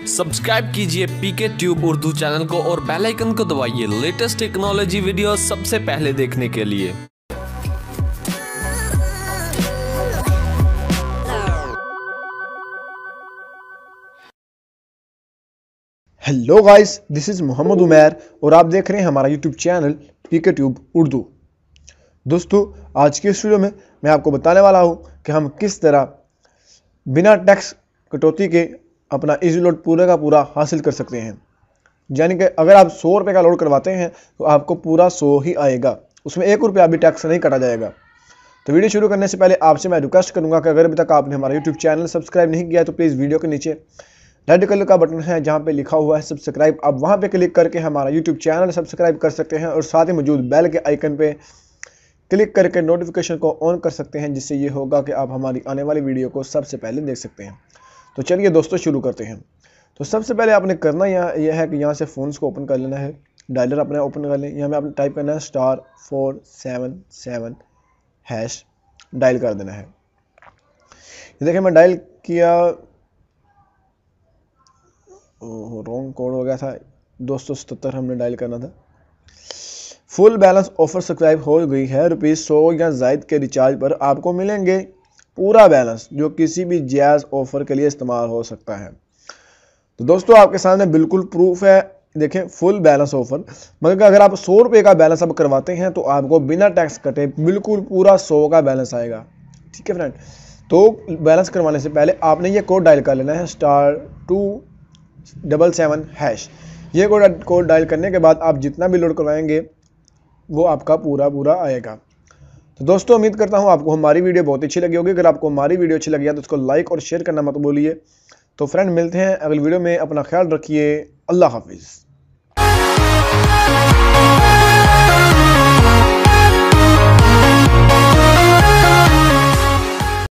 Subscribe कीजिए पीके tube Urdu channel को और बेल आइकन को दबाइए लेटेस्ट टेक्नोलॉजी वीडियो सबसे पहले देखने के लिए। Hello guys, this is Mohammad Umair और आप देख रहे हैं हमारा YouTube channel PK tube Urdu. दोस्तों, आज की इस वीडियो में मैं आपको बताने वाला हूं कि हम किस तरह बिना टैक्स कटौती के अपना इजी लोड पूरा का पूरा हासिल कर सकते हैं। यानी कि अगर आप 100 रुपये का लोड करवाते हैं तो आपको पूरा 100 ही आएगा, उसमें 1 रुपया भी टैक्स नहीं काटा जाएगा। तो वीडियो शुरू करने से पहले आपसे मैं रिक्वेस्ट करूंगा कि अगर अभी तक आपने हमारा यूट्यूब चैनल सब्सक्राइब नहीं किया तो प्लीज़ वीडियो के नीचे रेड कलर का बटन है जहां पे लिखा हुआ है सब्सक्राइब, आप वहां पे क्लिक करके हमारा यूट्यूब चैनल सब्सक्राइब कर सकते हैं और साथ ही मौजूद बेल के आइकन पे क्लिक करके नोटिफिकेशन को ऑन कर सकते हैं, जिससे ये होगा कि आप हमारी आने वाली वीडियो को सबसे पहले देख सकते हैं। तो चलिए दोस्तों शुरू करते हैं। तो सबसे पहले आपने करना यह है कि यहाँ से फ़ोन्स को ओपन कर लेना है, डायलर अपने ओपन कर लें। यहाँ में आपने टाइप करना है *477# डायल कर देना है। ये देखिए मैं डायल किया, रॉन्ग कोड हो गया था, 277 हमने डायल करना था। फुल बैलेंस ऑफर सब्सक्राइब हो गई है। ₹100 या जायद के रिचार्ज पर आपको मिलेंगे पूरा बैलेंस, जो किसी भी जायज़ ऑफर के लिए इस्तेमाल हो सकता है। तो दोस्तों आपके सामने बिल्कुल प्रूफ है, देखें फुल बैलेंस ऑफर। मगर अगर आप 100 रुपये का बैलेंस अब करवाते हैं तो आपको बिना टैक्स कटे बिल्कुल पूरा 100 का बैलेंस आएगा। ठीक है फ्रेंड, तो बैलेंस करवाने से पहले आपने ये कोड डायल कर लेना है *277#। ये कोड डायल करने के बाद आप जितना भी लोड करवाएंगे वो आपका पूरा आएगा। तो दोस्तों उम्मीद करता हूँ आपको हमारी वीडियो बहुत अच्छी लगी होगी। अगर आपको हमारी वीडियो अच्छी लगी है तो उसको लाइक और शेयर करना मत भूलिए। तो फ्रेंड मिलते हैं अगली वीडियो में, अपना ख्याल रखिए, अल्लाह हाफिज़।